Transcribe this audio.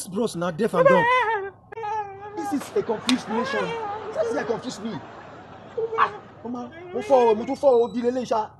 bros now deaf and dumb. This is a confused nation. This is a confused me. Ah, mo tún fọ́ òdi lélẹ́yìí ṣá.